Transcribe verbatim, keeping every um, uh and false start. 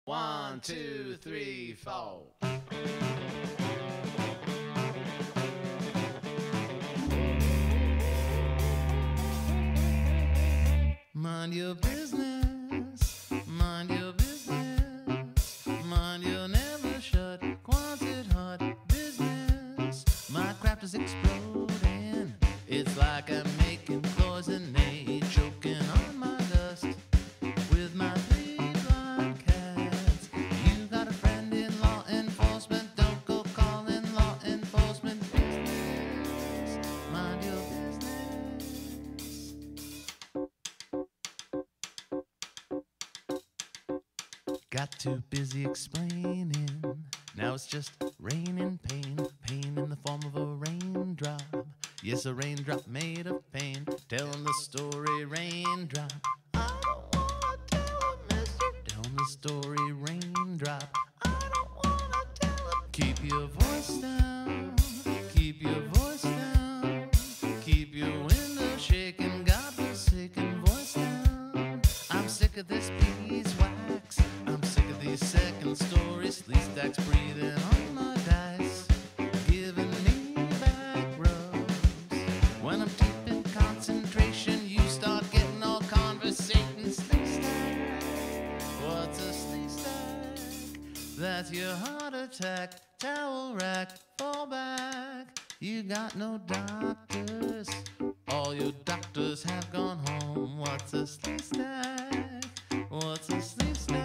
One, two, three, four. Mind your business, mind your business, mind your never shut, quanted hot business. My craft is exploding, it's like I'm making Cloissone, choking on my dust with my three blind cats. You got a friend in law enforcement, don't go calling law enforcement. Business, mind your business. Got too busy explaining, now it's just raining pain, pain in the form of a raindrop. Yes, a raindrop made of pain, telling the story, raindrop. I don't wanna tell it, mister. Telling the story, raindrop. I don't wanna tell it. Keep your voice down, keep your voice down, keep your window shaking, God-forsaken voice down. I'm sick of this beeswax, I'm sick of these second story sleep stacks breathing on my dice, giving me back rubs. When I'm deep in concentration, you start getting all conversating. Sleep stack, what's a sleep stack? That's your heart attack. Towel rack, fall back. You got no doctors, all your doctors have gone home. What's a sleep stack? What's a sleep stack?